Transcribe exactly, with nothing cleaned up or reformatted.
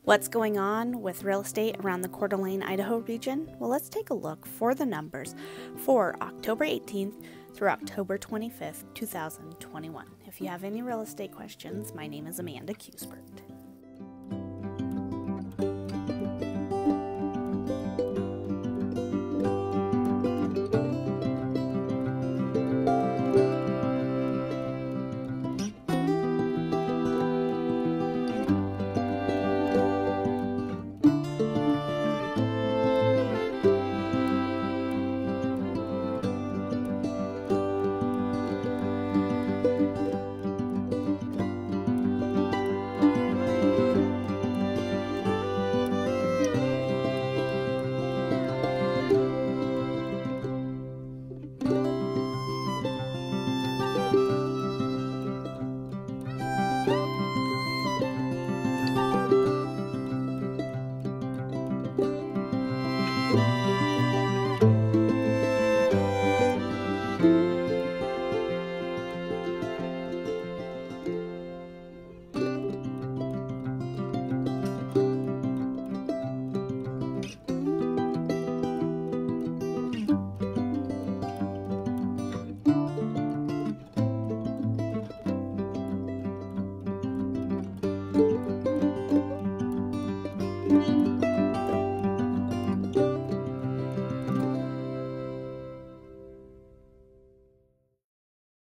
What's going on with real estate around the Coeur d'Alene, Idaho region? Well, let's take a look for the numbers for October eighteenth through October twenty-fifth, two thousand twenty-one. If you have any real estate questions, my name is Amanda Cuthbert.